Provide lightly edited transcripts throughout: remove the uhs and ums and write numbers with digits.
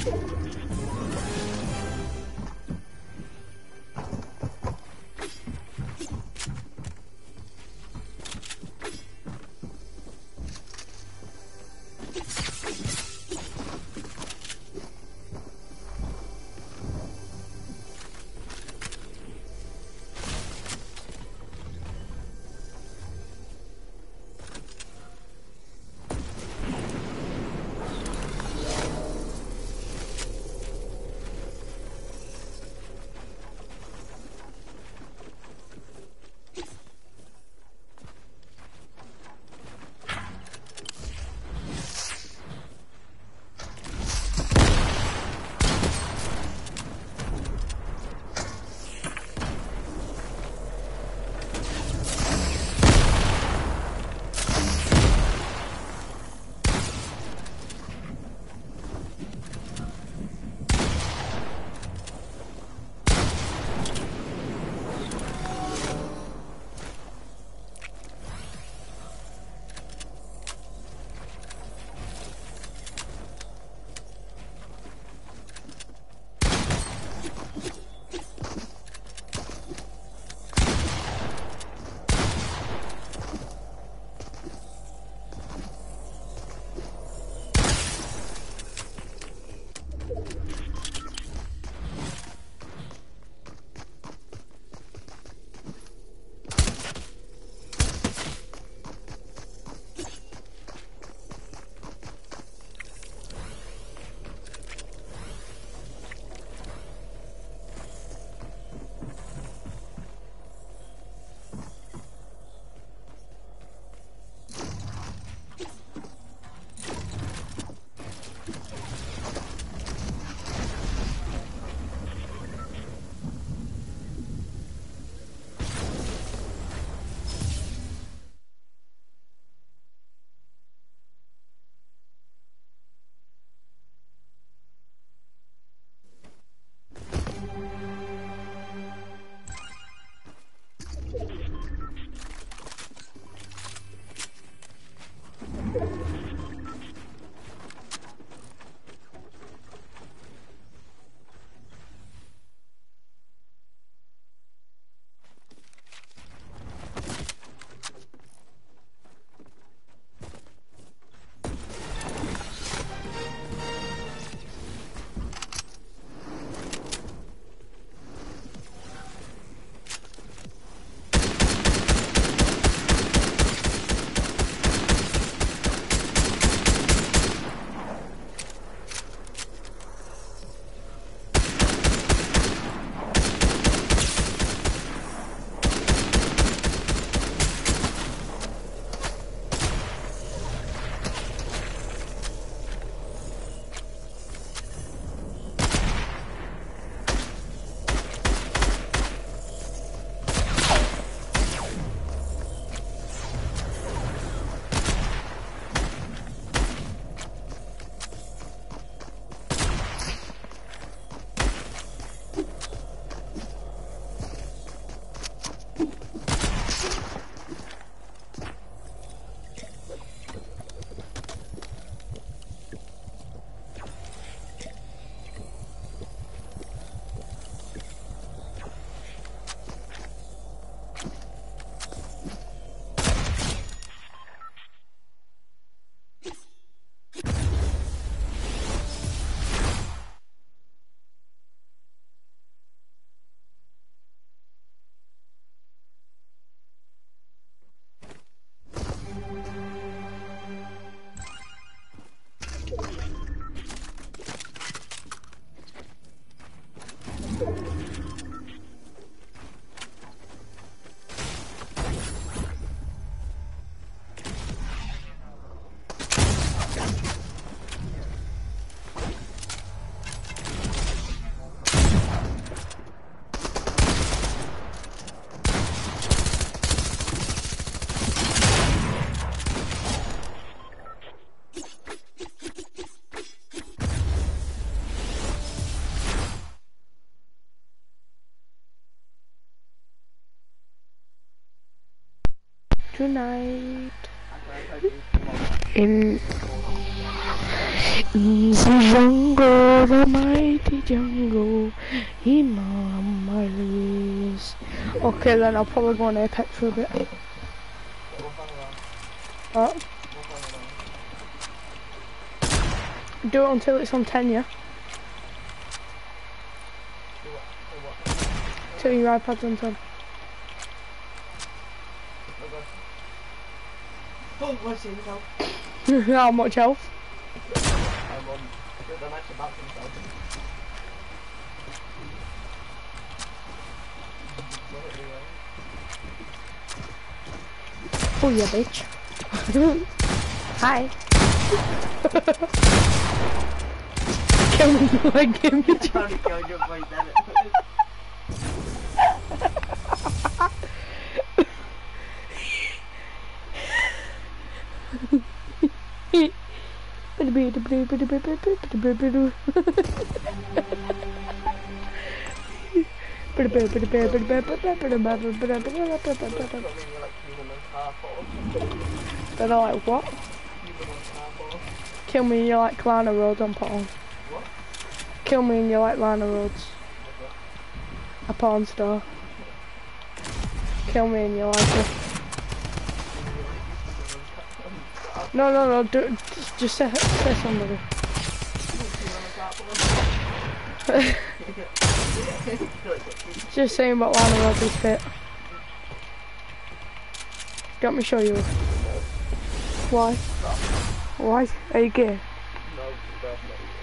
Tonight. In In the jungle, the mighty jungle, Himalayas. Okay, then I'll probably go on Apex for a bit. What? Do it until it's on 10, yeah? Till your iPad's on 10. What's in health? How much health? I'm on. I'm actually back to himself. Oh yeah, bitch. Hi. Kill me, like, give me. Trying to kill your boy, damn it. Then I like what? Kill me and you like Lana Roads on porn. What? Kill me and you like Lana Roads. A porn star. Kill me and you like it. No, just say somebody. Just saying about Lana Roads is fit. Let me show you. Why? Why? Are you gay? No, that's not you.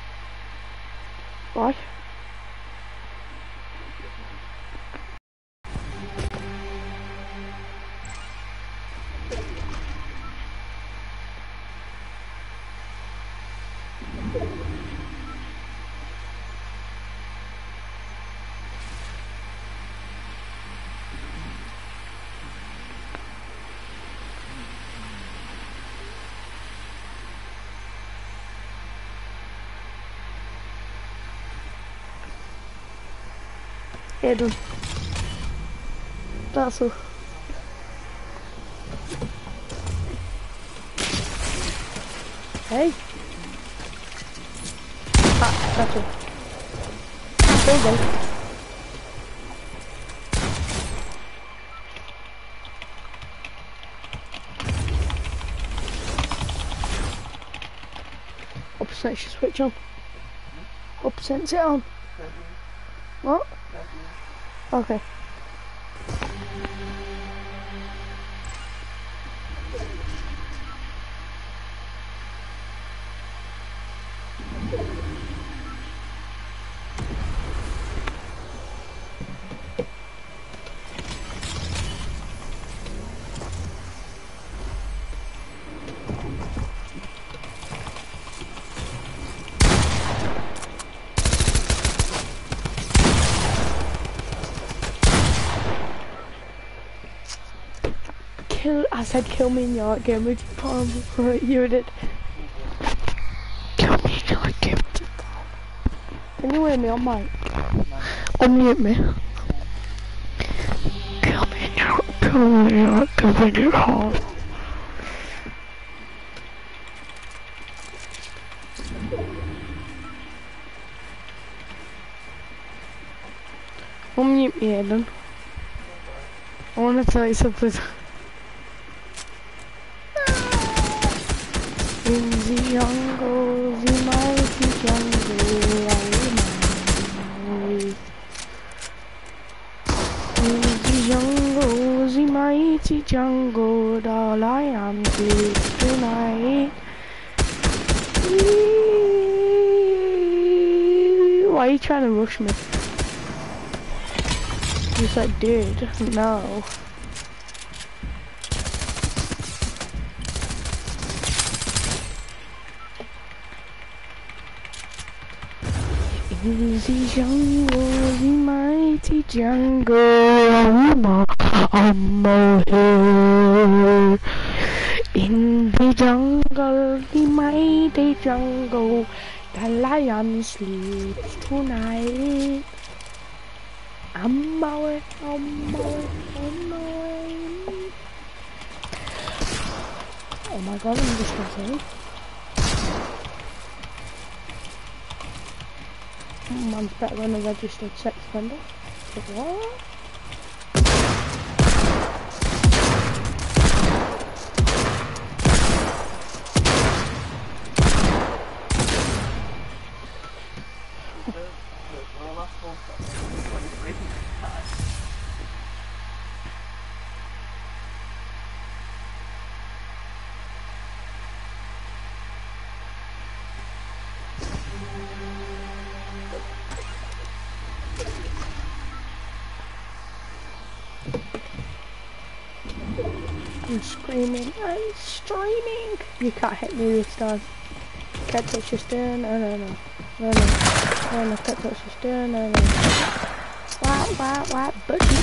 Why? Aiden. That's all. Hey. That's all. There you go. What percent should switch on? What percent's it on? What? Okay. I said kill me in your game with your palm before you did. Kill me in your game with your palm. Can you hear me on mic? Unmute me. Kill me in your game with your palm. Unmute me, Aiden. I want to tell you something. In the jungle, the mighty jungle, I in the jungle, the mighty jungle, the lion sleeps tonight. Why are you trying to rush me? You said did, no. In the jungle, the mighty jungle, I'm here. In the jungle, the mighty jungle, the lion sleeps tonight. I'm away. Oh my god, I'm just gonna say. Man's better than a registered sex offender. But what? I'm screaming, I'm streaming. You can't hit me this time. Can't touch your stern, no, can't touch your stern, no. What, buddy?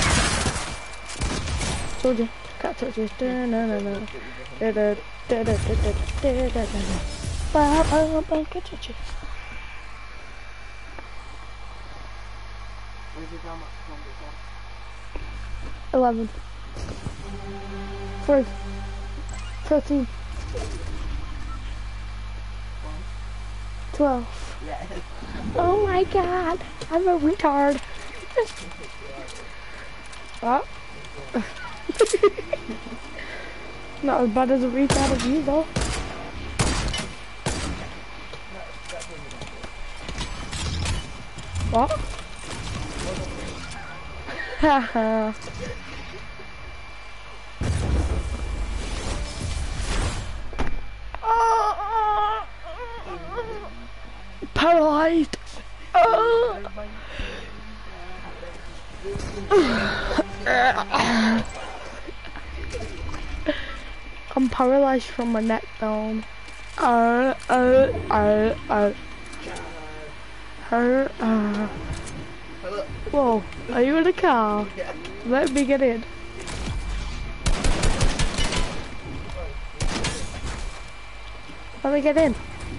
Told you, can't touch your stern, no. Can't touch it. Where's your grandma from before? 11. 3. 13. 12. Yeah. Oh my god, I'm a retard. What? Not as bad as a retard of you though. What? Haha. Paralyzed. I'm paralyzed from my neck down. Whoa, are you in the car? Yeah. Let me get in. Let me get in.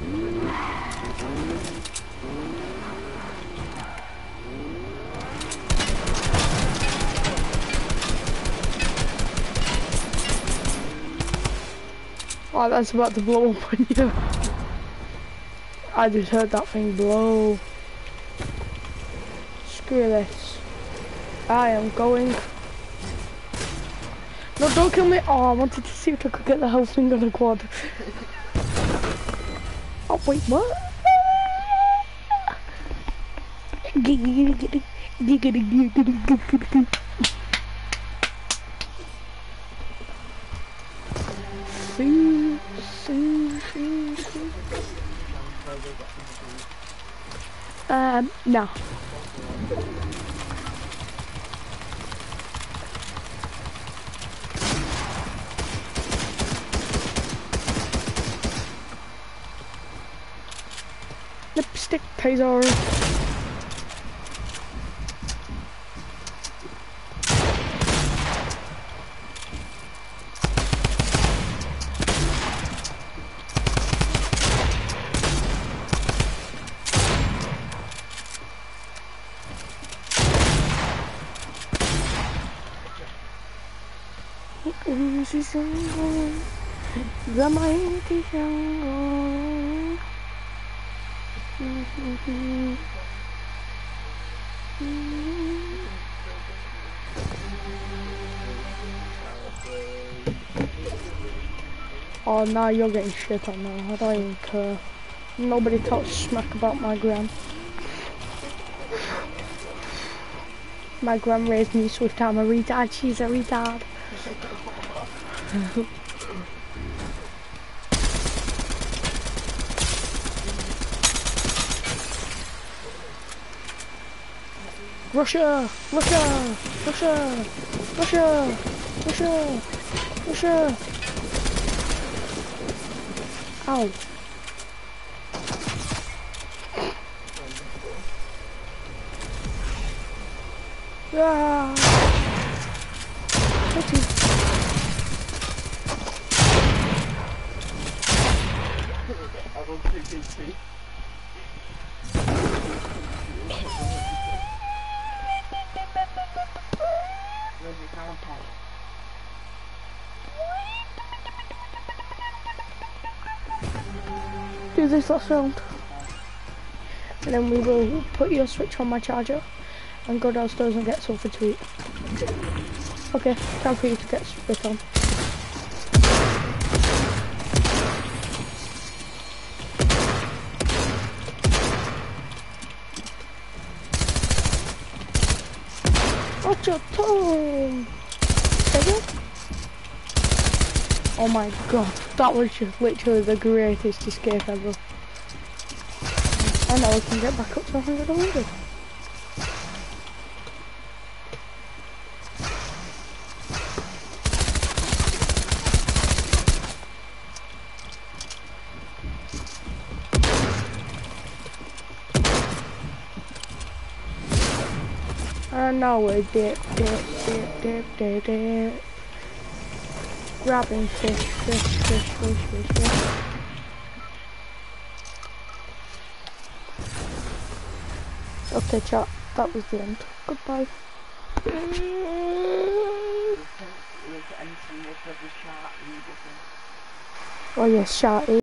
Oh, that's about to blow up on you. I just heard that thing blow. Screw this. I am going. No, don't kill me. Oh, I wanted to see if I could get the whole thing on a quad. Oh, wait, what? No. Lipstick taser. Oh, now you're getting shit on now. I don't even care. Nobody talks smack about my gram. My gram raised me swift. I'm a retard. She's a retard. Russia! Russia! Russia! Russia! Russia! Russia! Ow. Ah. What is... I don't think it's free. Where's your camera pad? Do this last round. and then we will put your switch on my charger and go downstairs and get something to eat. Okay, time for you to get spit on. Watch your tongue! Oh my god, that was just literally the greatest escape ever. And now we can get back up to 100. And now we're dip. Grabbing fish. Okay, chat, that was the end. Goodbye. Oh yes, Sharty.